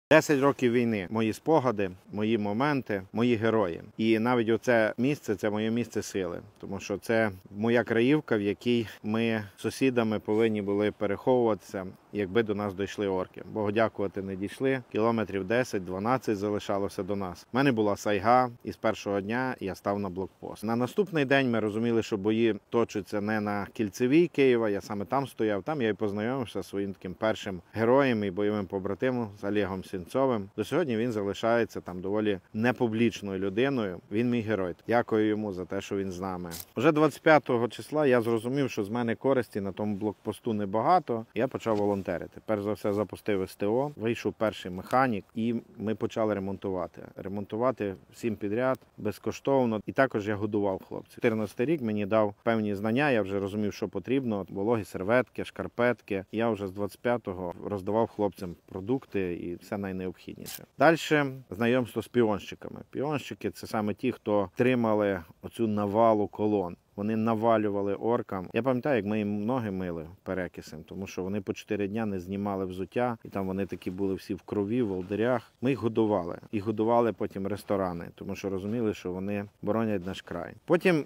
10 років війни, мої спогади, мої моменти, мої герої. І навіть оце місце – це моє місце сили. Тому що це моя краївка, в якій ми з сусідами повинні були переховуватися, якби до нас дійшли орки. Богу дякувати, не дійшли. Кілометрів 10-12 залишалося до нас. У мене була сайга, і з першого дня я став на блокпост. На наступний день ми розуміли, що бої точаться не на Кільцевій Києва, я саме там стояв. Там я і познайомився зі своїм таким першим героєм і бойовим побратимом, з Олегом Сінцовим. До сьогодні він залишається там доволі непублічною людиною. Він мій герой. Дякую йому за те, що він з нами. Уже 25-го числа я зрозумів, що з мене користі на тому блокпосту небагато. Я почав волонтерити. Перш за все запустив СТО, вийшов перший механік і ми почали ремонтувати. Ремонтувати всім підряд, безкоштовно. І також я годував хлопців. 14-й рік мені дав певні знання, я вже розумів, що потрібно. Вологі серветки, шкарпетки. Я вже з 25-го роздавав хлопцям продукти і все найнеобхідніше. Далі знайомство з піонщиками. Піонщики – це саме ті, хто тримали оцю навалу колон. Вони навалювали оркам. Я пам'ятаю, як ми їм ноги мили перекисем, тому що вони по 4 дня не знімали взуття, і там вони такі були всі в крові, в волдирях. Ми їх годували. І годували потім ресторани, тому що розуміли, що вони боронять наш край. Потім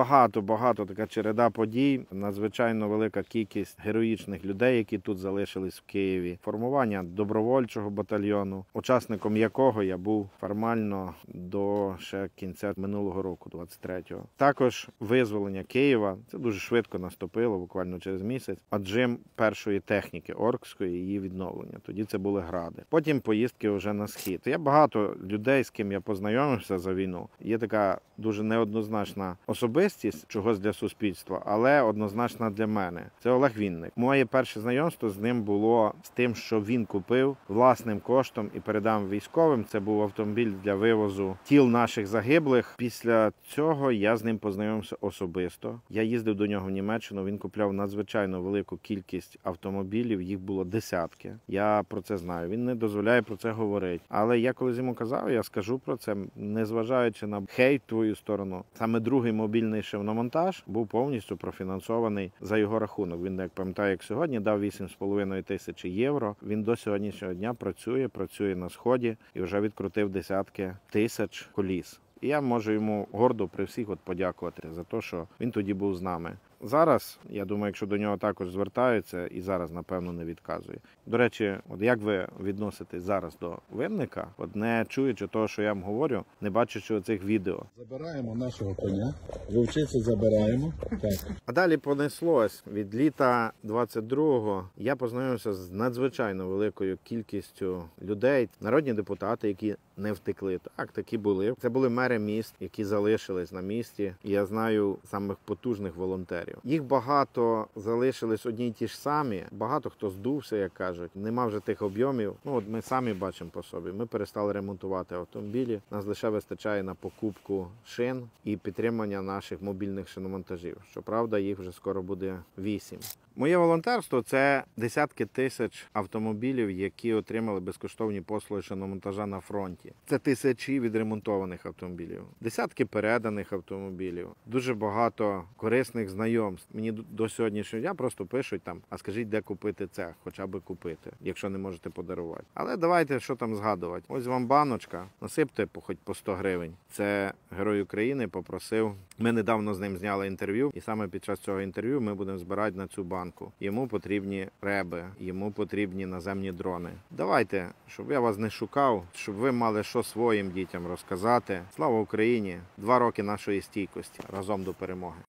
багато така череда подій, надзвичайно велика кількість героїчних людей, які тут залишились в Києві. Формування добровольчого батальйону, учасником якого я був формально до ще кінця минулого року, 23-го. Також визволення Києва. Це дуже швидко наступило, буквально через місяць. Отжим першої техніки оркської, її відновлення. Тоді це були гради. Потім поїздки вже на схід. Є багато людей, з ким я познайомився за війну. Є така дуже неоднозначна особистість чогось для суспільства, але однозначна для мене. Це Олег Вінник. Моє перше знайомство з ним було з тим, що він купив власним коштом і передав військовим. Це був автомобіль для вивозу тіл наших загиблих. Після цього я з ним познайомився особисто. Я їздив до нього в Німеччину, він купляв надзвичайно велику кількість автомобілів, їх було десятки. Я про це знаю, він не дозволяє про це говорити. Але я колись йому казав, я скажу про це, незважаючи на хейт в твою сторону. Саме другий мобільний шиномонтаж був повністю профінансований за його рахунок. Він, як пам'ятаю, як сьогодні, дав 8,5 тисячі євро. Він до сьогоднішнього дня працює на Сході і вже відкрутив десятки тисяч коліс. І я можу йому гордо при всіх подякувати за те, що він тоді був з нами. Зараз, я думаю, якщо до нього також звертаються, і зараз, напевно, не відказує. До речі, от як ви відноситесь зараз до Винника, от не чуючи того, що я вам говорю, не бачачи оцих відео? Забираємо нашого коня, вовчицю забираємо. Так. А далі понеслось. Від літа 22-го я познайомився з надзвичайно великою кількістю людей, народні депутати, які не втекли. Так, такі були. Це були мери міст, які залишились на місці. І я знаю самих потужних волонтерів. Їх багато залишились одні й ті ж самі. Багато хто здувся, як кажуть. Нема вже тих об'ємів. Ну, от ми самі бачимо по собі. Ми перестали ремонтувати автомобілі. Нас лише вистачає на покупку шин і підтримання наших мобільних шиномонтажів. Щоправда, їх вже скоро буде 8. Моє волонтерство – це десятки тисяч автомобілів, які отримали безкоштовні послуги шиномонтажа на фронті. Це тисячі відремонтованих автомобілів, десятки переданих автомобілів, дуже багато корисних знайомств. Мені до сьогоднішнього дня просто пишуть там, а скажіть, де купити це, хоча б купити, якщо не можете подарувати. Але давайте, що там згадувати. Ось вам баночка, насипте хоч по 100 гривень. Це Герой України попросив. Ми недавно з ним зняли інтерв'ю, і саме під час цього інтерв'ю ми будемо збирати на цю банку. Йому потрібні реби, йому потрібні наземні дрони. Давайте, щоб я вас не шукав, щоб ви мали що своїм дітям розказати. Слава Україні! 2 роки нашої стійкості. Разом до перемоги.